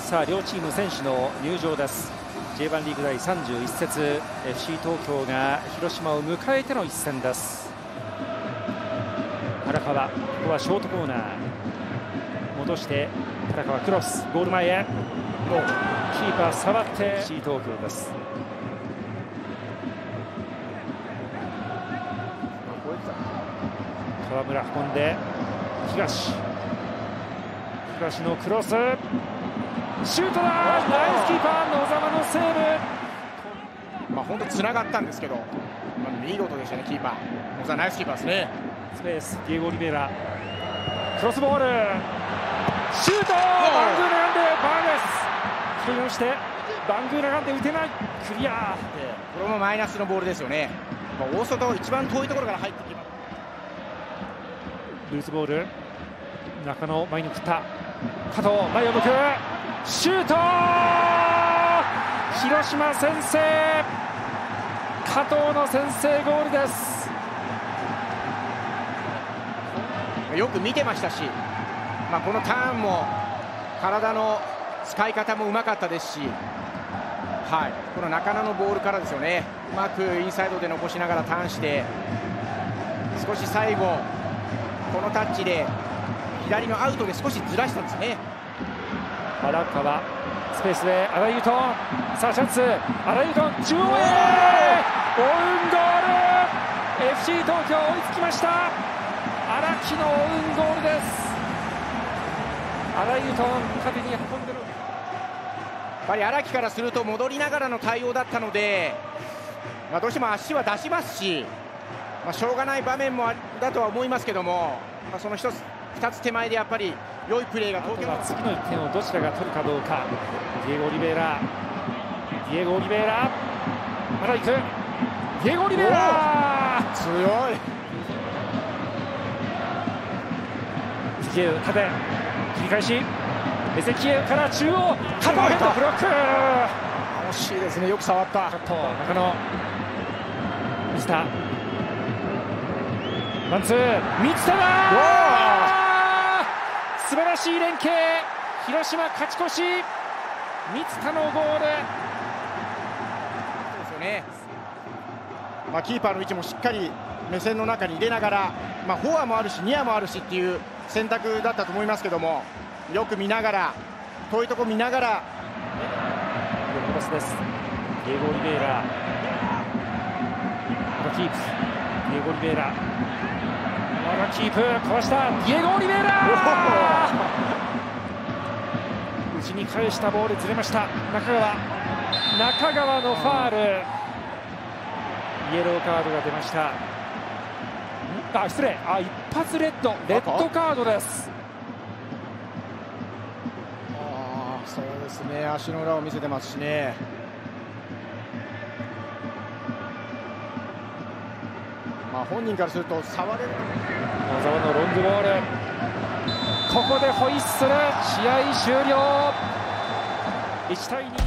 さあ両チーム選手の入場です。 J1 リーグ第31節 FC 東京が広島を迎えての一戦です。原川、ここはショートコーナー戻して原川クロスゴール前へ、キーパー触って FC 東京です。川村運んで東のクロスシュートだ、ナイスキーパー野澤のセーブ。 本当つながったんですけど、見事でしたね。キーパー野澤ナイスキーパーですね。 スペースディエゴ・オリベイラクロスボールシュート、バングーナガンでバーです。起点をしてバングーナガンで打てない、クリア。 これもマイナスのボールですよね。大外一番遠いところから入ってきます。 ルーズボール中野前に送った加藤前を向くシュート、広島先制、加藤の先制ゴールです。 よく見てましたし、このターンも体の使い方もうまかったですし、この中野のボールからですよね。うまくインサイドで残しながらターンして、少し最後このタッチで左のアウトで少しずらしたんですね。 原川スペースで荒井優斗、さあチャンス、荒井優斗中央へオウンゴール、 FC 東京追いつきました。荒木のオウンゴールです。荒井優斗縦に運んでる。 やっぱり荒木からすると戻りながらの対応だったので、どうしても足は出しますし、しょうがない場面もだとは思いますけども、その2つ手前でやっぱり良いプレーが東京は次の1点をどちらが取るかどうか。ディエゴ・オリベイラまだ行く、ディエゴ・オリベイラ強い。 エゼキエウ縦切り返し、エゼキエウから中央加藤ヘッドブロック、 惜しいですね。よく触った。 中野水田ワンツー三田だ、素晴らしい連携、広島勝ち越し、三田のゴールですよね。キーパーの位置もしっかり目線の中に入れながら、フォアもあるしニアもあるしっていう選択だったと思いますけども、よく見ながら遠いとこ見ながら横パスです。ディエゴ・オリベイラキープ、ディエゴ・オリベイラキープかわしたディエゴ・オリベイラ内に返したボールずれました。中川のファール、イエローカードが出ました。失礼、一発レッドカードです。 そうですね、足の裏を見せてますしね。本人からすると触れる。 野澤のロングボール、ここでホイッスル、試合終了。1対2。